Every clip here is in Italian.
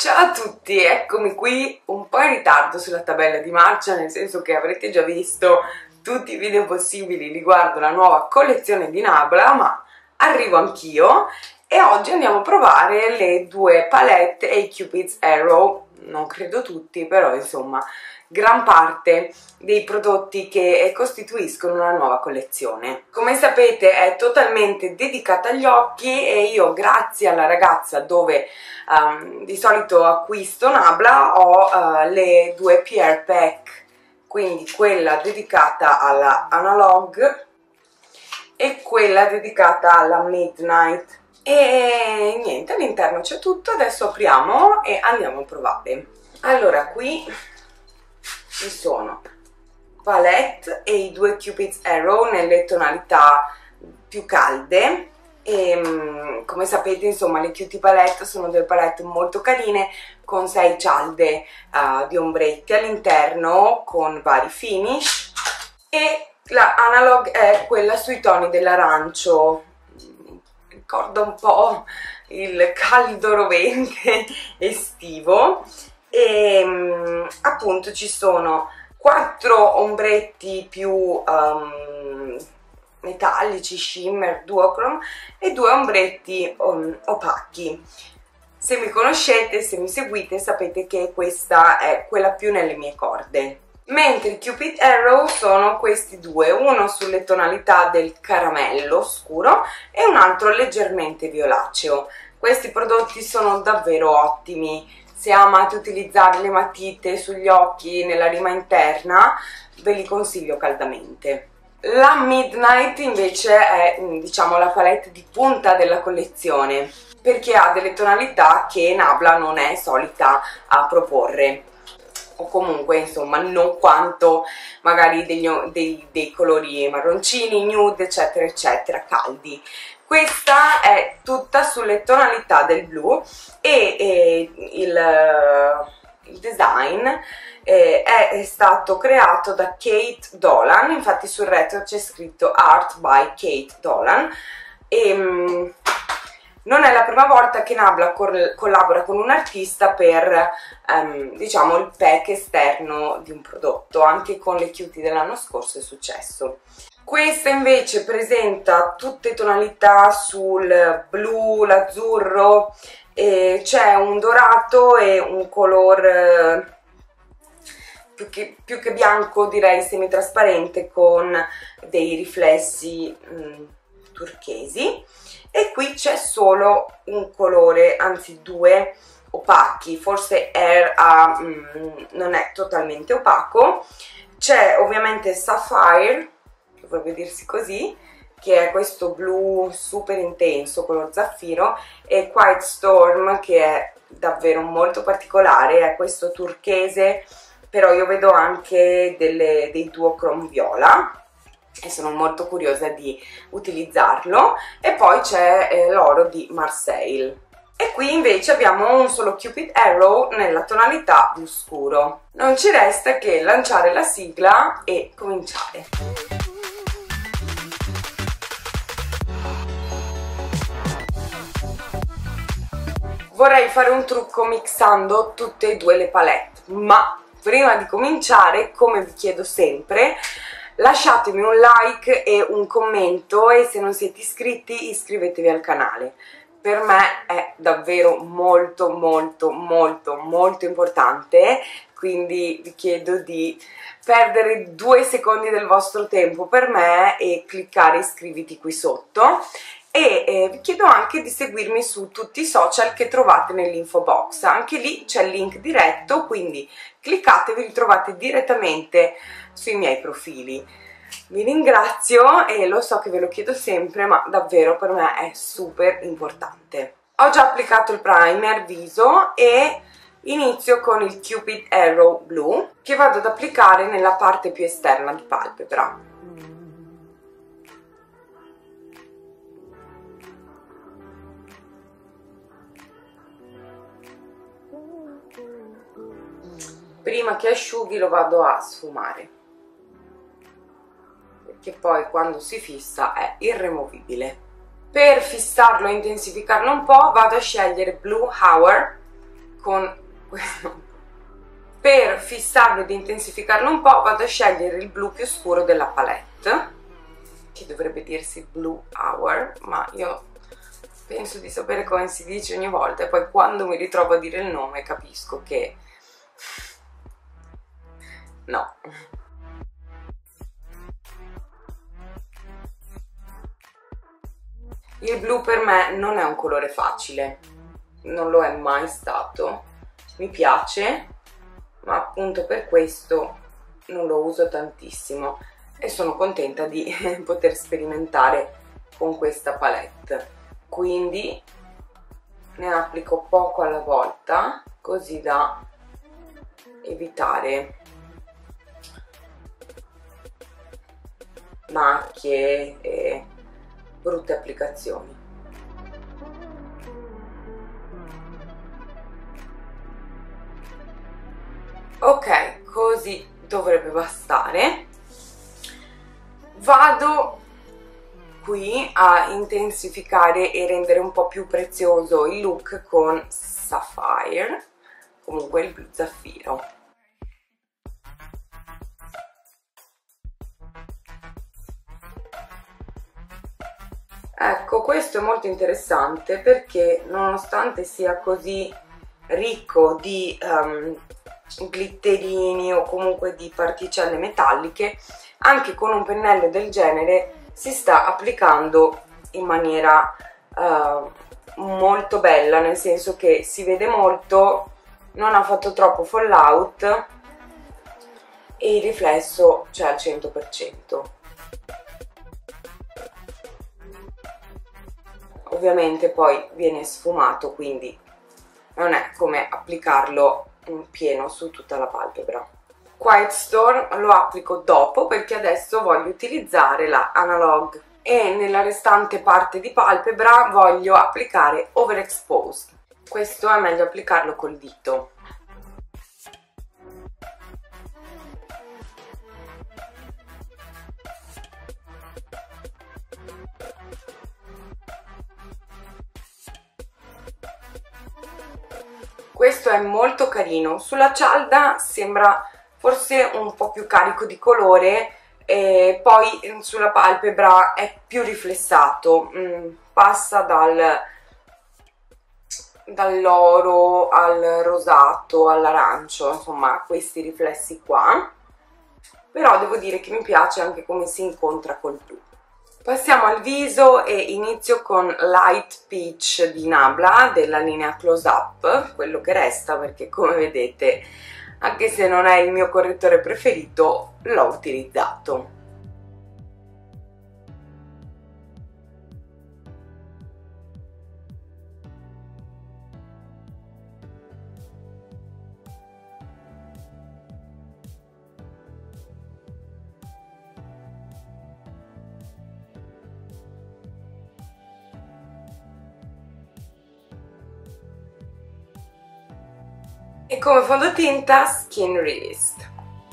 Ciao a tutti, eccomi qui un po' in ritardo sulla tabella di marcia, nel senso che avrete già visto tutti i video possibili riguardo la nuova collezione di Nabla, ma arrivo anch'io e oggi andiamo a provare le due palette e i Cupid's Arrow, non credo tutti, però insomma gran parte dei prodotti che costituiscono una nuova collezione. Come sapete è totalmente dedicata agli occhi e io, grazie alla ragazza dove di solito acquisto Nabla, ho le due PR Pack, quindi quella dedicata alla Analog e quella dedicata alla Midnight. E niente, all'interno c'è tutto, adesso apriamo e andiamo a provare. Allora, qui ci sono palette e i due Cupid's Arrow nelle tonalità più calde e come sapete insomma le Cutie palette sono delle palette molto carine con 6 cialde di ombretti all'interno con vari finish, e la Analog è quella sui toni dell'arancio, ricorda un po' il caldo rovente estivo. E appunto ci sono 4 ombretti più metallici, shimmer, duochrome, e 2 ombretti opachi. Se mi conoscete, se mi seguite, sapete che questa è quella più nelle mie corde. Mentre i Cupid Arrow sono questi due, uno sulle tonalità del caramello scuro e un altro leggermente violaceo. Questi prodotti sono davvero ottimi. Se amate utilizzare le matite sugli occhi nella rima interna, ve li consiglio caldamente. La Midnight invece è, diciamo, la palette di punta della collezione, perché ha delle tonalità che Nabla non è solita a proporre, o comunque insomma non quanto magari dei colori marroncini, nude, eccetera eccetera, caldi. Questa è tutta sulle tonalità del blu e il design è stato creato da Kate Dolan, infatti sul retro c'è scritto Art by Kate Dolan e non è la prima volta che Nabla collabora con un artista per diciamo il pack esterno di un prodotto, anche con le Cutie dell'anno scorso è successo. Questa invece presenta tutte tonalità sul blu, l'azzurro, c'è un dorato e un color più che bianco, direi semitrasparente, con dei riflessi turchesi, e qui c'è solo un colore, anzi 2 opachi, forse Air non è totalmente opaco. C'è ovviamente Sapphire, dovrebbe dirsi così, che è questo blu super intenso, color zaffiro, e Quiet Storm, che è davvero molto particolare, è questo turchese, però io vedo anche dei duochrome viola e sono molto curiosa di utilizzarlo. E poi c'è l'oro di Marseille. E qui invece abbiamo un solo Cupid Arrow nella tonalità blu scuro. Non ci resta che lanciare la sigla e cominciare. Vorrei fare un trucco mixando tutte e due le palette, ma prima di cominciare, come vi chiedo sempre, lasciatemi un like e un commento, e se non siete iscritti iscrivetevi al canale. Per me è davvero molto molto molto molto importante, quindi vi chiedo di perdere 2 secondi del vostro tempo per me e cliccare iscriviti qui sotto. E vi chiedo anche di seguirmi su tutti i social che trovate nell'info box, anche lì c'è il link diretto, quindi cliccate e vi ritrovate direttamente sui miei profili. Vi ringrazio e lo so che ve lo chiedo sempre, ma davvero per me è super importante. Ho già applicato il primer viso e inizio con il Cupid Arrow blu, che vado ad applicare nella parte più esterna di palpebra. Prima che asciughi lo vado a sfumare, perché poi quando si fissa è irremovibile. Per fissarlo e intensificarlo un po' vado a scegliere Blue Hour con fissarlo ed intensificarlo un po', vado a scegliere il blu più scuro della palette, che dovrebbe dirsi Blue Hour, ma io penso di sapere come si dice ogni volta e poi quando mi ritrovo a dire il nome capisco che no. Il blu per me non è un colore facile, non lo è mai stato, mi piace, ma appunto per questo non lo uso tantissimo e sono contenta di poter sperimentare con questa palette. Quindi ne applico poco alla volta, così da evitare macchie e brutte applicazioni. Ok, così dovrebbe bastare. Vado qui a intensificare e rendere un po' più prezioso il look con Sapphire, comunque il blu zaffiro. Ecco, questo è molto interessante perché nonostante sia così ricco di glitterini o comunque di particelle metalliche, anche con un pennello del genere si sta applicando in maniera molto bella, nel senso che si vede molto, non ha fatto troppo fallout e il riflesso c'è al 100%. Ovviamente poi viene sfumato, quindi non è come applicarlo in pieno su tutta la palpebra. Quiet Storm lo applico dopo perché adesso voglio utilizzare la Analog e nella restante parte di palpebra voglio applicare Overexposed. Questo è meglio applicarlo col dito. Questo è molto carino, sulla cialda sembra forse un po' più carico di colore e poi sulla palpebra è più riflessato, passa dall'oro al rosato all'arancio, insomma questi riflessi qua, però devo dire che mi piace anche come si incontra col blu. Passiamo al viso e inizio con Light Peach di Nabla della linea Close Up, quello che resta perché come vedete, anche se non è il mio correttore preferito, l'ho utilizzato. E come fondotinta Skin Realist.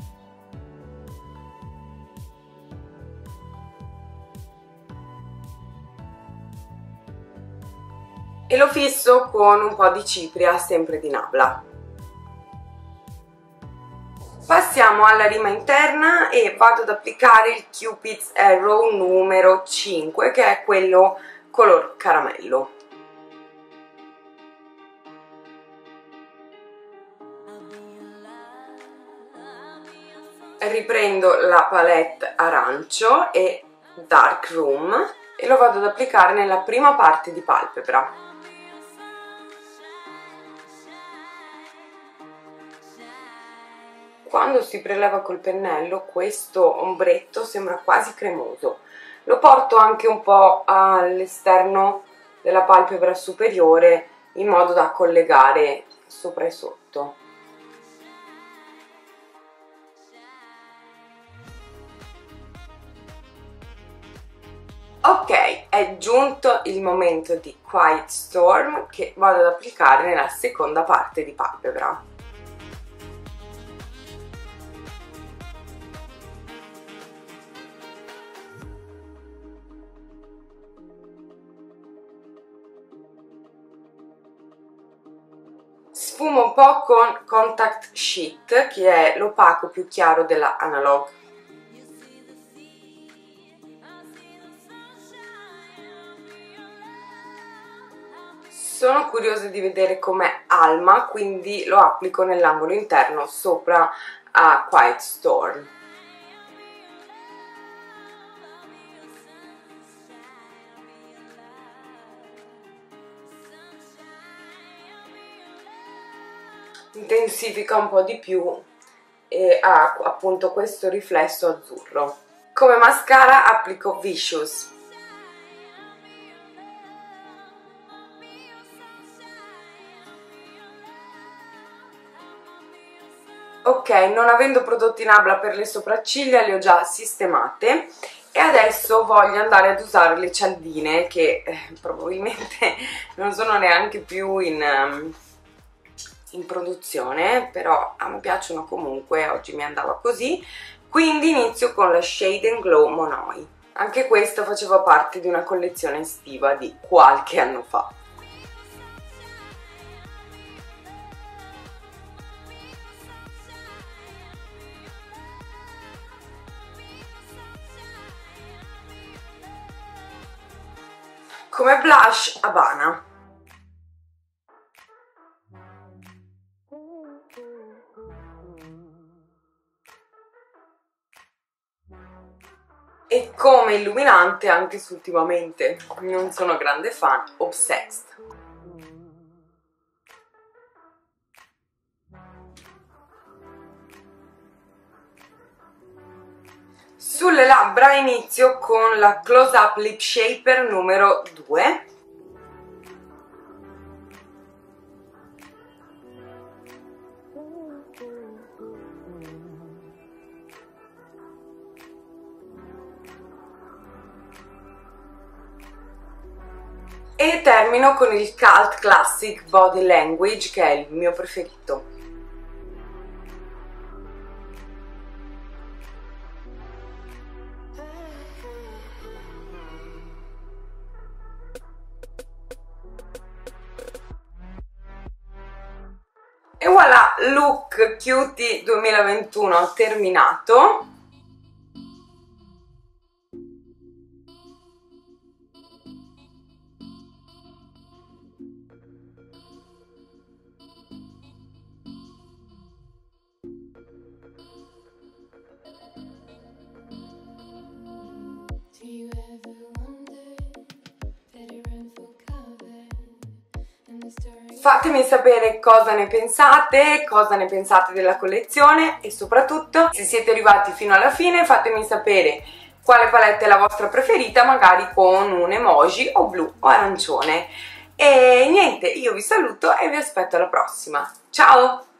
E lo fisso con un po' di cipria, sempre di Nabla. Passiamo alla rima interna e vado ad applicare il Cupid's Arrow numero 5, che è quello color caramello. Riprendo la palette arancio e Dark Room e lo vado ad applicare nella prima parte di palpebra. Quando si preleva col pennello questo ombretto sembra quasi cremoso. Lo porto anche un po' all'esterno della palpebra superiore in modo da collegare sopra e sotto. Ok, è giunto il momento di Quiet Storm che vado ad applicare nella seconda parte di palpebra. Sfumo un po' con Contact Sheet, che è l'opaco più chiaro della Analog. Sono curiosa di vedere com'è Alma, quindi lo applico nell'angolo interno sopra a Quiet Storm. Intensifica un po' di più e ha appunto questo riflesso azzurro. Come mascara applico Vicious. Ok, non avendo prodotti Nabla per le sopracciglia li ho già sistemate e adesso voglio andare ad usare le cialdine che probabilmente non sono neanche più in produzione, però a me piacciono comunque, oggi mi andava così, quindi inizio con la Shade & Glow Monoi. Anche questa faceva parte di una collezione estiva di qualche anno fa. Come blush Habana. E come illuminante, anche se ultimamente non sono grande fan, Obsessed. Sulle labbra inizio con la Close Up Lip Shaper numero 2. E termino con il Cult Classic Body Language, che è il mio preferito. E voilà, look Cutie 2021 terminato. Fatemi sapere cosa ne pensate della collezione e soprattutto, se siete arrivati fino alla fine, fatemi sapere quale palette è la vostra preferita, magari con un emoji o blu o arancione. E niente, io vi saluto e vi aspetto alla prossima. Ciao!